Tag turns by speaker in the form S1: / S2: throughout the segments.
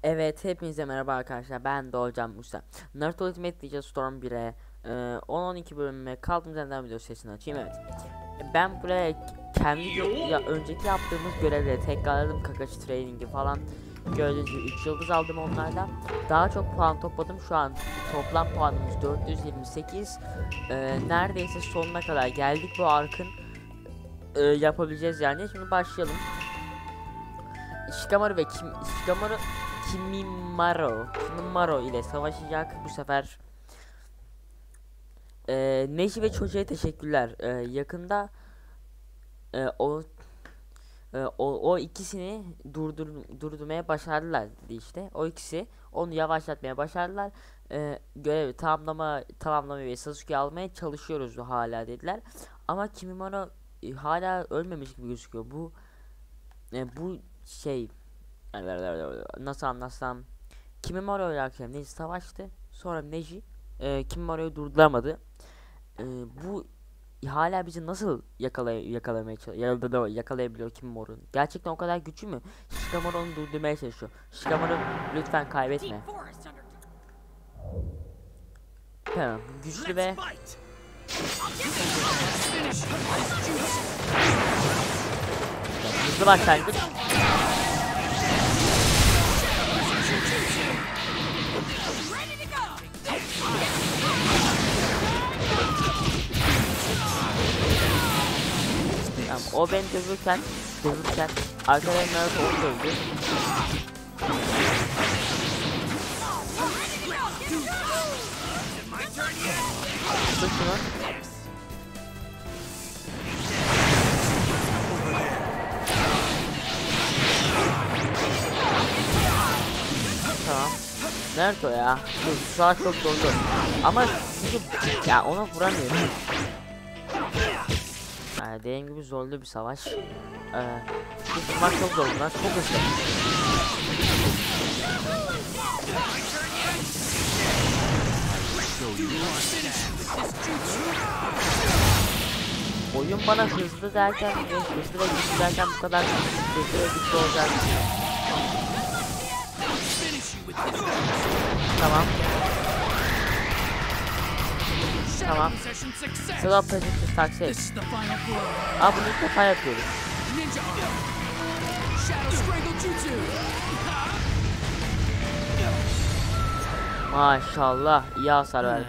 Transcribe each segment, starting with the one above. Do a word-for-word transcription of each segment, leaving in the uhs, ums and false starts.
S1: Evet, hepinize merhaba arkadaşlar. Ben Doğucan Musa. Naruto Ultimate Ninja Storm bire e, on on iki bölümüne kaldığımız yerden video sesini açayım. Evet. E, Ben buraya kendi ya önceki yaptığımız görevleri tekrarladım. Kakashi Training'i falan. Gördüğünüz gibi üç yıldız aldım onlardan. Daha çok puan topladım. Şu an toplam puanımız dört yüz yirmi sekiz. E, neredeyse sonuna kadar geldik bu arkın. E, yapabileceğiz yani. Şimdi başlayalım. Shikamaru ve Kim Shikamaru Kimimaro Kimimaro ile savaşacak bu sefer. Ee, Neji ve çocuğa teşekkürler. Ee, yakında e, o, e, o o ikisini durdur durdurmaya başardılar işte. O ikisi onu yavaşlatmaya başardılar. Ee, görevi tamamlama tamamlamayı ve Sasuke'yi almaya çalışıyoruz hala dediler. Ama Kimimaro e, hala ölmemiş gibi gözüküyor. Bu e, bu şey nasıl anlatsam, Kimimaro ile akşam Neji savaştı. Sonra Neji e, Kimimoro'yu durduramadı. E, bu hala bizi nasıl yakalay yakalamaya çalışıyor, yakalayabiliyor Kimimoro? Gerçekten o kadar güçlü mü? Shikamaru'nu durdurmaya çalışıyor. Shikamaru, lütfen kaybetme. Tamam, güçlü ve hızlı başlangıç. Tamam, o beni dövürken, dövürken arkalarından onu dövdü. Tut şunu. Tamam. Nerede o ya? Dur, şu an çok zorlu. Ama çünkü ya ona vuramıyorum. Yani dediğim gibi zorlu bir savaş. Ee, bu vurmak çok zor, bunlar çok hızlı. Oyun bana hızlı derken ve hızlı ve güçlü derken bu kadar hızlı ve güçlü olacak. Tamam. Tamam. Sıra pozitif taksit. Aa, bunu ilk defa yapıyoruz. Maşallah, iyi hasar verdik.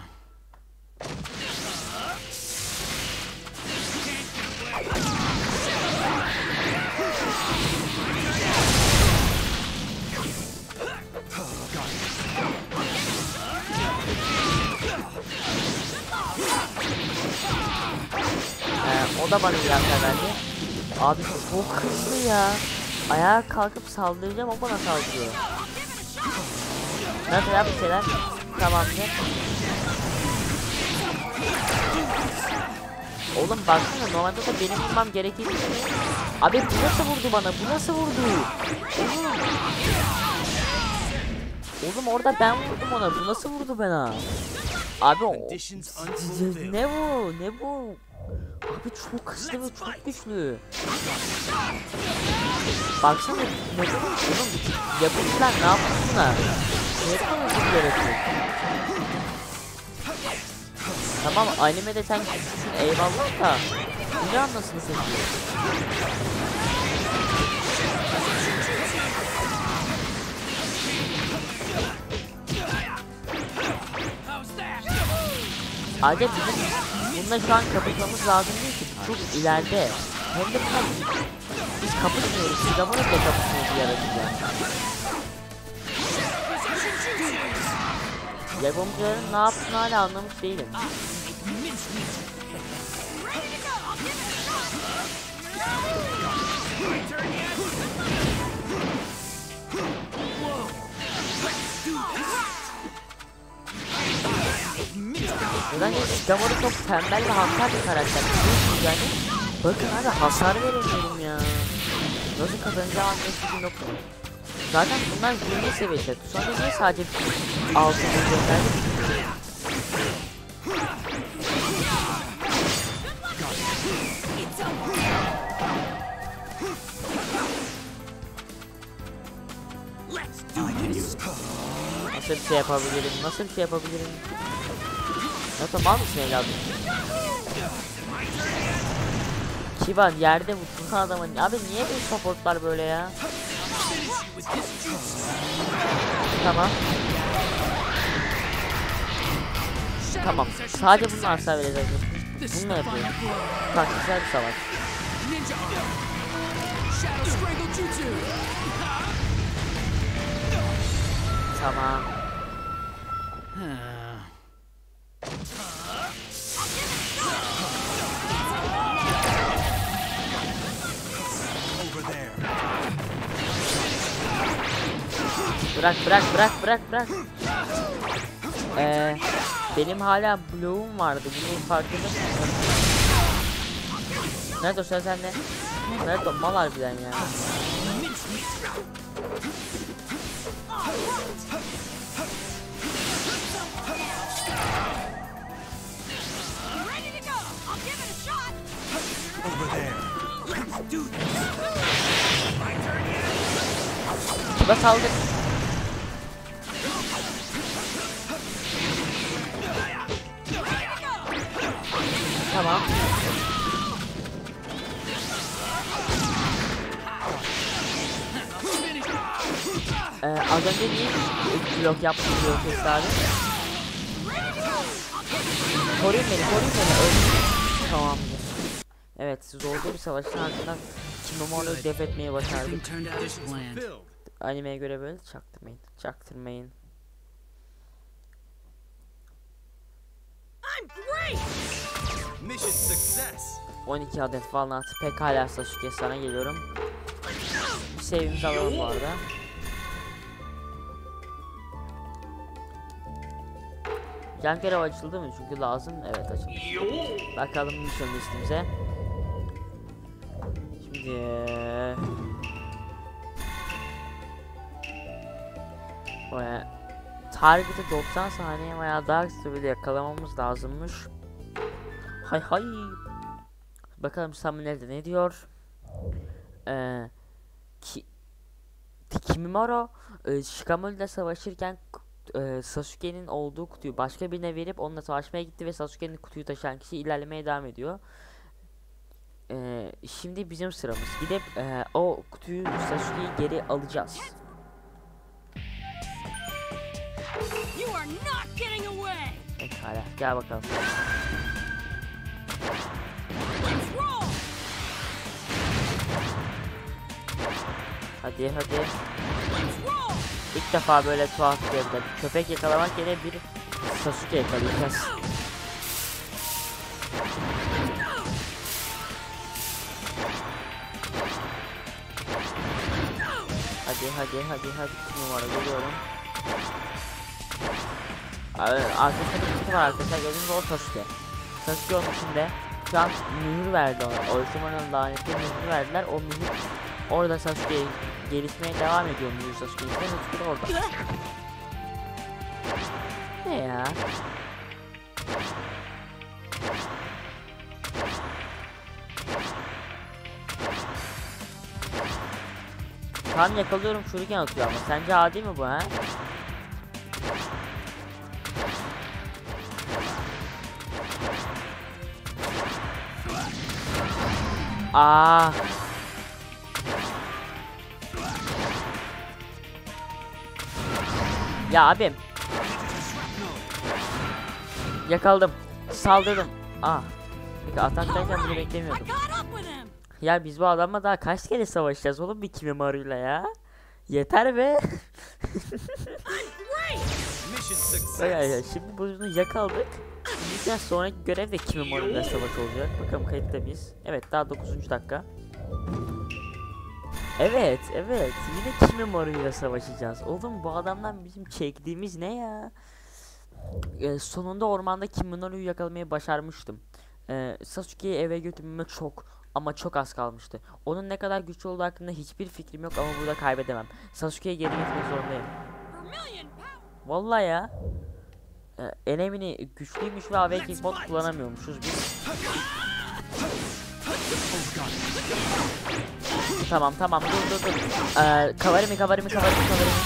S1: Ee, o da bana bir hasar verdi. Abi çok hızlı ya. Ayağa kalkıp saldıracağım, o bana saldırıyor. Nasıl yap bir şeyler? Tamamdır. Oğlum baksana, normalde de benim vurmam gerektiğini düşünüyorum. Abi bu nasıl vurdu bana? Bu nasıl vurdu? Oğlum. Oğlum orada ben vurdum ona. Bu nasıl vurdu bana? Abi o... Ne bu? Ne bu? Abi çok hızlı ve çok güçlü. Baksana ne kadar oğlum, yapımcılar ne yaptı buna? Ne kadar hızlı yaratıyor. Tamam, animede sen güçlüsün eyvallah da bunu anlasını seçiyor. Ayrıca bizim bununla şu an kapışmamız lazım değil ki, çok ileride. Hem de bunlar biz kapışmıyoruz, Shikamaru ile kapışmıyoruz yaratıcı. Yapımcıların ne yaptığını hala anlamış değilim. Neden ya, Shikamaru çok tembel ve hantal bir karakter. Yani bakın abi, hasar veremiyorum ya. Nasıl kazanacağım anlaşıldığı nokta. Zaten bunlar yirmi seviyede. Sonra niye sadece altı gönderdi? Nasıl bir şey yapabilirim? Nasıl bir şey yapabilirim? Ya tamam mısın evladım? Kiban yerde bu adamın. Abi niye bu supportlar böyle ya? Tamam. Tamam. Sadece bunun arsa vereceğiz. Bunu mu yapıyoruz? Taktiksel bir savaş. Tamam. Bırak bırak bırak bırak bırak. Ee, benim hala bloğum vardı. Bunu farkında mısın? Nerede o sen sende? Nerede o mal harbiden ya? Kiba saldır. Tamam. Ee, az önce niye blok yaptım diyor ses abi. Koruyun beni, koruyun beni. Öldüm. Tamamdır. Evet, zorlu bir savaşın ardından Kimimoro'yu def etmeyi başardık. Animeye göre böyle çaktırmayın, çaktırmayın. on iki adet Valnut pekala Sasuke, sana geliyorum. Bir save'imizi alalım bu arada. Can görev açıldı mı? Çünkü lazım. Evet, açılmış. Bakalım mission listimize. Şimdi buraya target'ı doksan saniye veya daha kısa sürede yakalamamız lazımmış. Hay hay. Bakalım Samuel'de ne diyor? Ee, ki Kimimaro e, Shikamaru'yla savaşırken e, Sasuke'nin olduğu kutuyu başka birine verip onunla savaşmaya gitti ve Sasuke'nin kutuyu taşıyan kişi ilerlemeye devam ediyor. E, şimdi bizim sıramız. Gidip e, o kutuyu Sasuke'yi geri alacağız. Pekala, gel bakalım. Hadi hadi. İlk defa böyle tuhaf bir yerde köpek yakalamak yerine bir Sasuke yakalayacağız. Hadi hadi hadi hadi numara geliyorum. Arkadaşlar bir kutu var arkadaşlar, gördüğünüz o Sasuke. Sasuke onun içinde şu an mühür verdi ona. Orochimaru'nun lanetli mühür verdiler. O mühür orada Sasuke gelişmeye devam ediyor mühür Sasuke işte. Sasuke orada. Ne ya? Tam yakalıyorum şuriken atıyor ama sence adi mi bu ha? Aa. Ya abim. Yakaladım. Saldırdım. Ah. Peki ataktayken bunu beklemiyordum. Ya biz bu adamla daha kaç kere savaşacağız oğlum bir Kimimoro'yla ya? Yeter be. Ya, şimdi bunu yakaladık. Bizden sonraki görev de Kimimoro'yla savaş olacak. Bakalım kayıtta mıyız? Evet, daha dokuzuncu dakika. Evet, evet. Yine Kimimoro'yla savaşacağız. Oğlum bu adamdan bizim çektiğimiz ne ya? Ee, sonunda ormanda Kimimoro'yu yakalamayı başarmıştım. Ee, Sasuke'yi eve götürmeme çok ama çok az kalmıştı. Onun ne kadar güçlü olduğu hakkında hiçbir fikrim yok ama burada kaybedemem. Sasuke'yi geri getirmek zorundayım. Vallahi ya. Ee, Enemini güçlüymüş ve Awakening mod kullanamıyormuşuz biz. Tamam tamam dur dur dur. Ee, kavarimi kavarimi kavarimi kavarimi.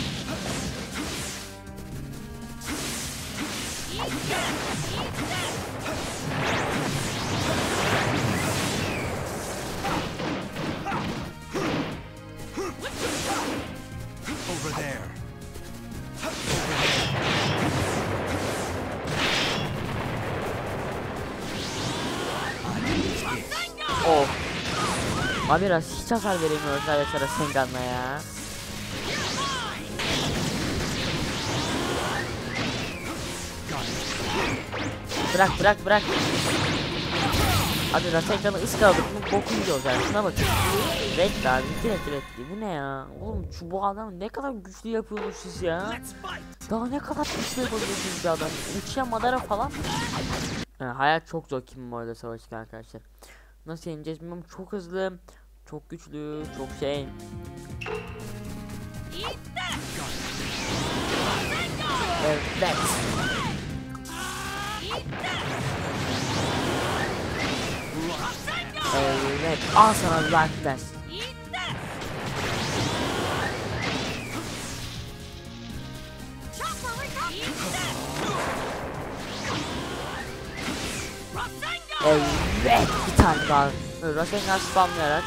S2: Over there.
S1: Oh. Abi biraz hiç hasar veremiyoruz arkadaşlar Rasengan'la ya. Bırak bırak bırak. Abi Rasengan'ı ıskaladık mı boku yiyoruz yani, şuna bakın. Red abi direkt red. Bu ne ya? Oğlum şu bu adam ne kadar güçlü yapıyorsunuz siz ya. Daha ne kadar güçlü yapıyorsunuz bir adam. Uçya Madara falan. Yani hayat çok zor Kimimori'yle savaşırken arkadaşlar. Nasıl yeneceğiz bilmiyorum, çok hızlı, çok güçlü, çok şey. Evet. Evet, al sana Life Dash. Evet, bir tane daha. Rasengan spamlayarak.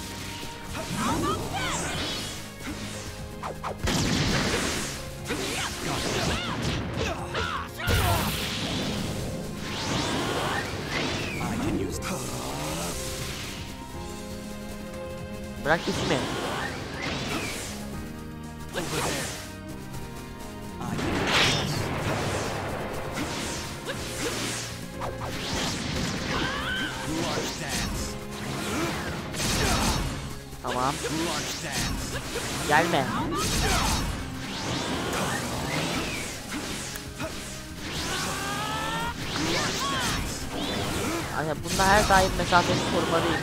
S1: Bırak işimi. Tamam. Gelme. Aynen, bunda her daim mesafeni korumalıyım.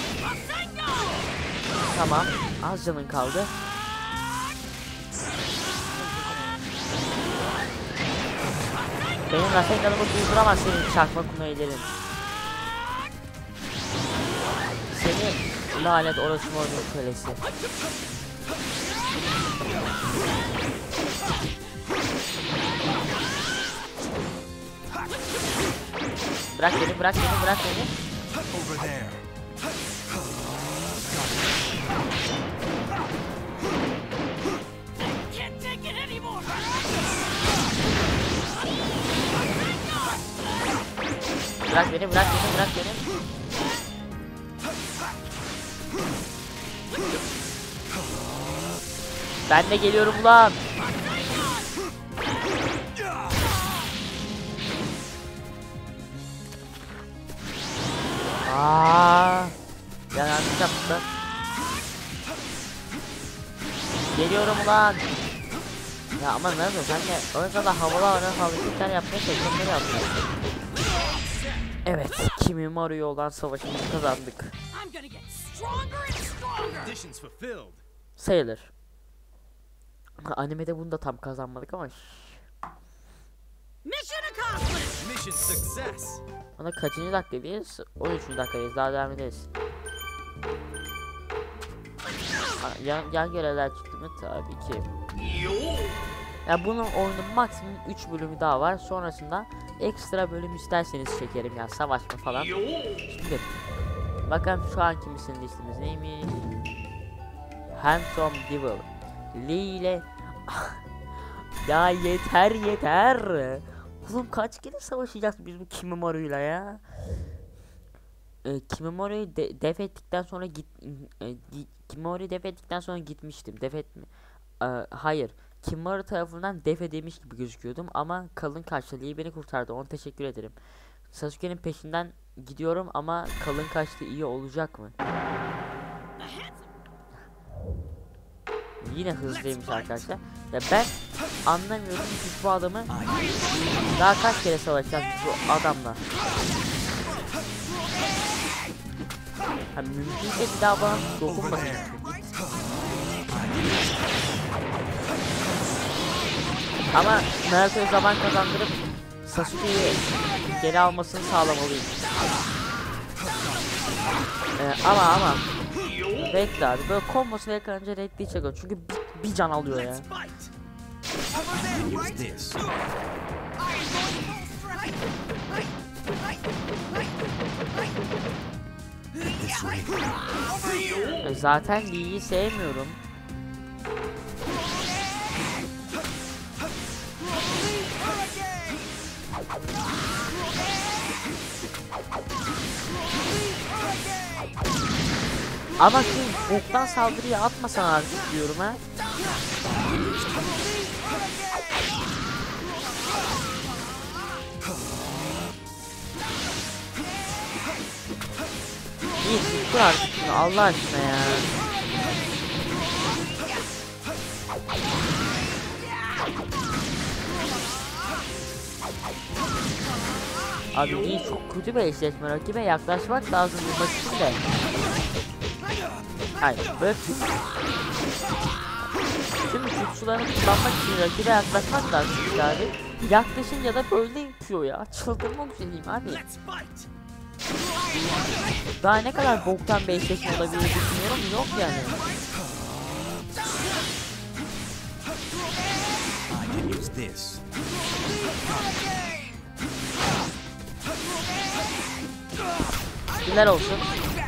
S1: Tamam. Az canın kaldı. Benim Rasengan'ımı durduramaz senin çakma kunaylerin. Seni lanet Orochimaru'nun kölesi. Bırak beni, bırak beni, bırak beni. Bırak beni, bırak beni, bırak beni. Ben de geliyorum ulan. Aa, yanlış yaptım. Geliyorum ulan. Ya ama ne yapıyorsun sen de orada da havalı havalı hareketler yapmaya çalışanları yaptın. Evet, Kimimori'ye olan savaşımızı kazandık. Sayılır. Animede bunu da tam kazanmadık ama.
S2: Mission success.
S1: Ona kaçıncı dakikadayız? on üçüncü dakikadayız. Daha devam ederiz. Yan, yan görevler çıktı mı? Tabii ki. Ya bunun oyunun maksimum üç bölümü daha var. Sonrasında ekstra bölüm isterseniz çekerim ya, savaşma falan. Şimdi bakalım şu an kimisinin listemiz neymiş? Handsome Devil. Lee ile ya yeter yeter. Oğlum kaç kere savaşacağız biz bu Kimimori'yle ya? Ee, Kimimori'yi de def ettikten sonra git e, Kimimori'yi def ettikten sonra gitmiştim. Def etme. Ee, hayır. Kimimori tarafından def edilmiş gibi gözüküyordum ama kalın kaşlı Lee beni kurtardı. Ona teşekkür ederim. Sasuke'nin peşinden gidiyorum ama kalın kaşlı iyi olacak mı? Yine hızlıymış arkadaşlar. Ya ben anlamıyorum biz bu adamı daha kaç kere savaşacağız bu adamla. Ha, mümkünse bir daha bana dokunmasın. Ama Naruto'ya zaman kazandırıp Sasuke'yi geri almasını sağlamalıyım. Ee, ama ama Reddi abi. Böyle kombosuna yakalanınca Reddi'yi çekiyor. Çünkü bir, bir can alıyor ya.
S2: Let's fight. I can use this. This way.
S1: E, Zaten Lee'yi sevmiyorum. Ama şu boktan saldırıyı atmasan artık diyorum ha. İyi tuttur artık şunu Allah aşkına ya. Abi iyi çok kötü bir eşleşme, rakibe yaklaşmak lazım bu için de. Hayır böyle tut. Şimdi tutsularını kullanmak için rakibe yaklaşmak lazım abi. Yaklaşınca da böyle yapıyor ya. Çıldırmak üzereyim abi.
S2: Let's fight.
S1: Daha ne kadar boktan bir eşleşme olabilir düşünüyorum, yok yani.
S2: I can use this.
S1: Güler olsun.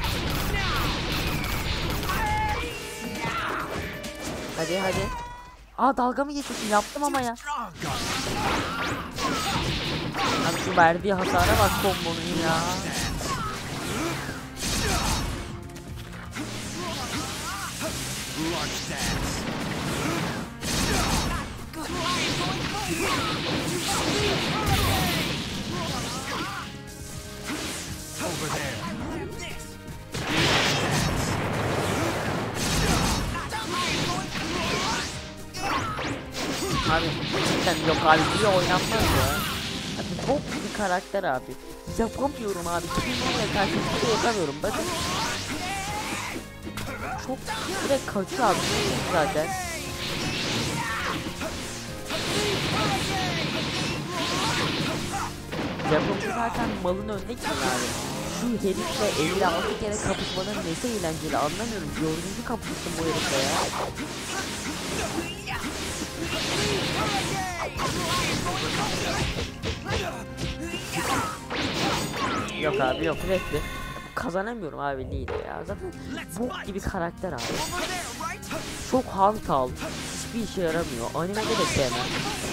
S1: Hadi hadi. Aa dalga mı geçiyorsun? Yaptım ama ya. Abi şu verdiği hasara bak kombonun ya.
S2: Large dance. Over there.
S1: Abi cidden yok abi, bile oynanmaz ya. Abi bok bir karakter abi. Yapamıyorum abi. Kimlerle karşı bir şey yapamıyorum. Bakın. Çok direkt kaçıyor abi zaten. Yapımcı zaten malın önüne gidiyor abi. Şu herifle elli altı kere kapışmanın nesi eğlenceli anlamıyorum. Dördüncü kapıştım bu herifle ya. Yok abi yok reddi. Kazanamıyorum abi Lee'yle ya. Zaten bok gibi karakter abi. Çok hantal. Hiçbir işe yaramıyor. Animede de sevmem.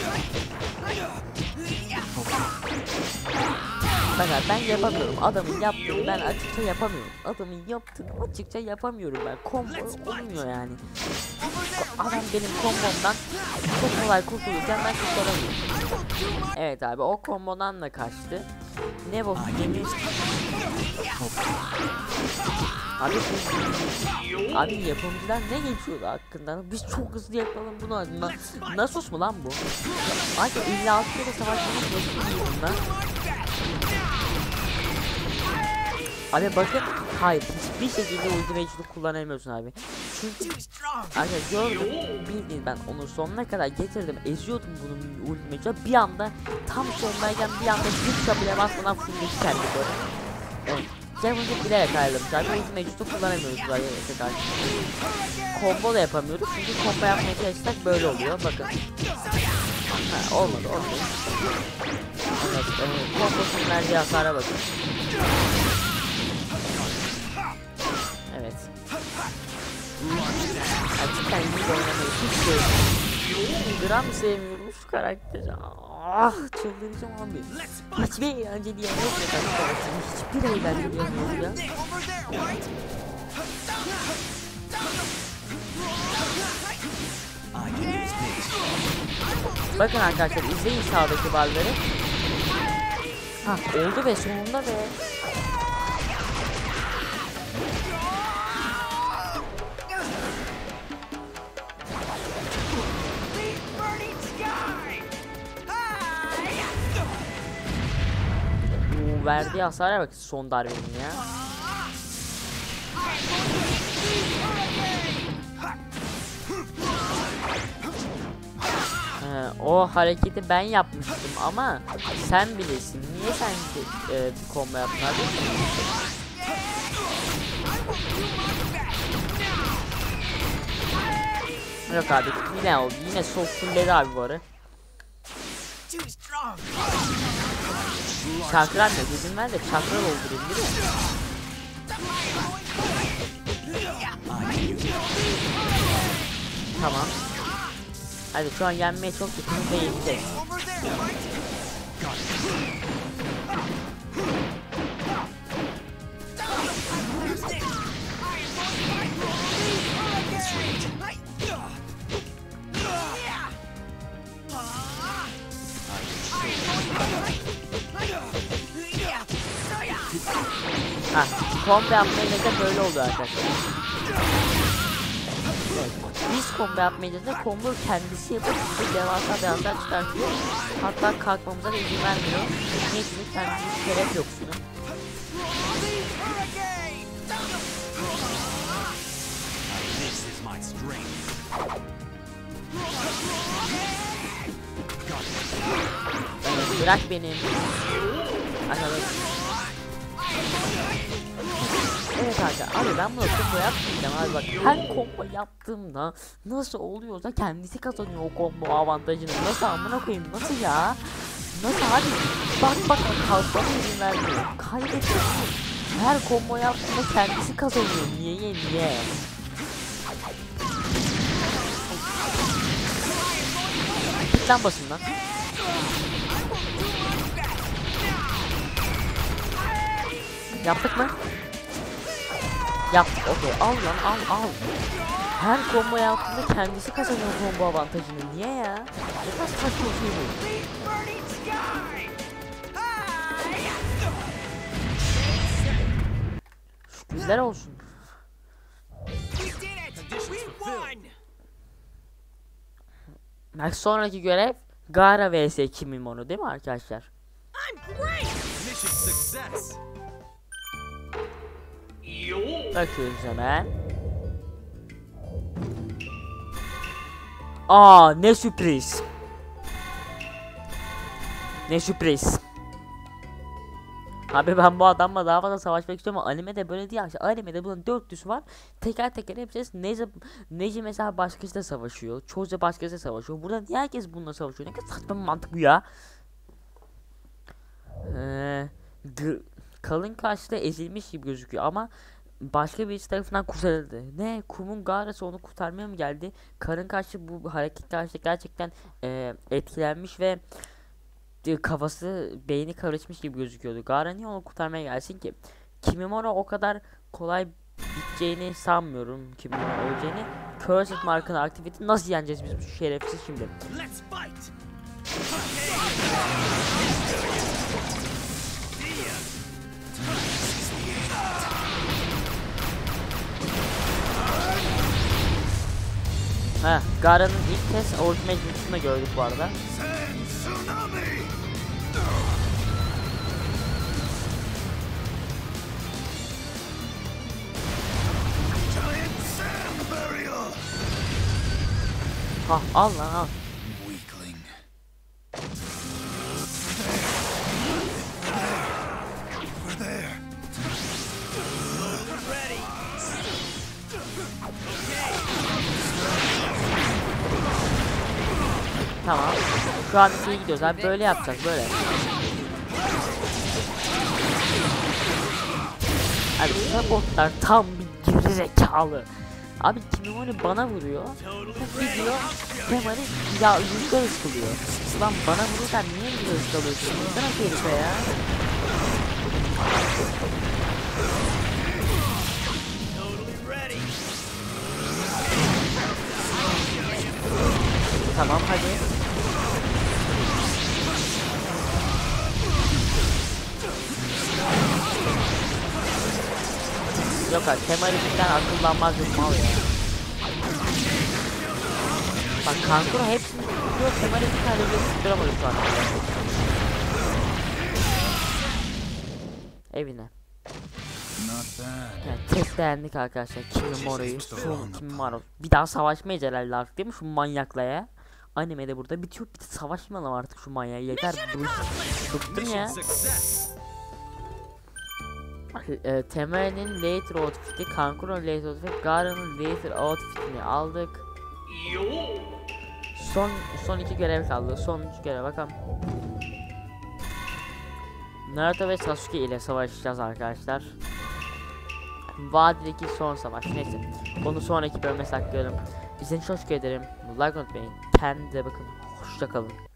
S1: Bak abi ben yapamıyorum. Adamın yaptığını ben açıkça yapamıyorum. Adamın yaptığını açıkça yapamıyorum ben. Combo olmuyor yani. Adam benim kombomdan çok kolay kurtulurken ben kurtaramıyorum. Evet abi o kombodan da kaçtı. Ne bu? Demir. Abi bu, abi yapımcılar ne geçiyordu hakkında? Biz çok hızlı yapalım bunu. Na, Nasus mu lan bu? Abi elli altı kere savaşmamız nasıl bundan? Abi bakın, hayır hiçbir şekilde ultimate'ini kullanamıyorsun abi. Çünkü arkadaşlar gördüm, bildiğin ben onu sonuna kadar getirdim, eziyordum bunun ultimate'ini, bir anda tam sondayken bir anda bir kapıya basmadan full'deki kendi böyle. Evet. Kendimizi bilerek ayrılmış abi, ultimate'ini kullanamıyoruz arkadaşlar karşı. Combo da yapamıyoruz çünkü combo yapmaya çalışsak böyle oluyor, bakın. Ha, olmadı olmadı. Evet, evet. Kombosunun verdiği hasara bakın. Evet. Gerçekten iyi oynamayı hiç sevmiyorum. Gram sevmiyorum şu karakteri. Ah çıldıracağım abi. Hiçbir eğlenceli yanı yok ya karakterin. Hiçbir eğlenceli yanı yok ya. Bakın arkadaşlar izleyin sağdaki barları. Ha oldu be sonunda be. Bu verdiği hasara bak son darbenin ya. Ee, o hareketi ben yapmıştım ama sen bilirsin. Niye sen e, bir combo yaptın abi? Yok abi yine oldu. Yine sol fulledi abi bu arı. Çakra ne dedim ben de çakra doldurayım değil mi? Tamam. Hadi şu an yenmeye çok yakınız ve yeneceğiz. Ha, combo yapmayınca da böyle oluyor arkadaşlar. Evet. Biz combo yapmayınca da combo kendisi yapıp bize devasa bir hasar çıkartıyor. Hatta kalkmamıza da izin vermiyor. Niye çünkü kendisi şeref yoksunu. Evet, bırak benim. Arkadaşlar. Evet arkadaşlar abi ben bunu combo yapmayacağım abi bak her combo yaptığımda nasıl oluyorsa kendisi kazanıyor o combo avantajını. Nasıl amına koyayım nasıl ya? Nasıl abi? Bak bak kalkmama izin vermiyor. Kaybediyor. Her combo yaptığımda kendisi kazanıyor. Niye niye? Lan basın lan. Yaptık mı? Yaptık. Okey. Al lan al al. Her combo yaptığında kendisi kazanıyor combo avantajını. Niye ya? Ne kadar saçma bir şey bu. Şükürler olsun. Bak sonraki görev Gaara vs Kimimonu değil mi arkadaşlar? Bakıyoruz hemen. Aa ne sürpriz. Ne sürpriz. Abi ben bu adamla daha fazla savaşmak istiyorum ama animede böyle değil arkadaşlar. Animede bunun dört yüz var. Teker teker hepsi Neji, Neji mesela başkasıyla savaşıyor. Choze başkasıyla savaşıyor. Burada niye herkes bununla savaşıyor? Ne kadar saçma bir mantık bu ya. Ee, kalın karşıda ezilmiş gibi gözüküyor ama başka birisi tarafından kurtarıldı. Ne? Kum'un Gaara'sı onu kurtarmaya mı geldi? Karın karşı bu hareket karşı gerçekten e, etkilenmiş ve e, kafası, beyni karışmış gibi gözüküyordu. Gaara niye onu kurtarmaya gelsin ki? Kimimura o kadar kolay biteceğini sanmıyorum. Kimimura öleceğini. Cursed markını aktivite nasıl yeneceğiz biz bu şerefsiz şimdi? Ha, Gaara'nın ilk kez Ultimate Mix'ini gördük bu arada. Ha, al lan al. Tamam. Şu an iyi gidiyoruz abi. Böyle yapacağız böyle. Abi bu botlar tam bir geri zekalı. Abi Kimimura bana vuruyor. Gidiyor. Temari ya rüzgar ıskılıyor. Lan bana vururken niye rüzgar ıskalıyorsun? Vursana herife ya. Tamam hadi. Yok abi Temari'den akıllanmaz bir mal ya. Bak Kankura hepsini tutuyor. Temari bir tane bile tutturamadı şu an. Evine. Yani testlendik arkadaşlar Kimimora'yı. Şu Kimimora. Bir daha savaşmayacağız herhalde artık değil mi şu manyakla ya? Animede burada bitiyor. Bir de savaşmayalım artık şu manyağı. Yeter. Bıktım ya. E, Temari'nin later outfit'i, Kankuro'nun later outfit'i, Gaara'nın later outfit'ini aldık. Son son iki görev kaldı. Sonuncu görev bakalım. Naruto ve Sasuke ile savaşacağız arkadaşlar. Vadideki son savaş. Neyse. Onu sonraki bölüme saklıyorum. İzlediğiniz için çok teşekkür ederim. Like unutmayın. Kendinize bakın. Hoşça kalın.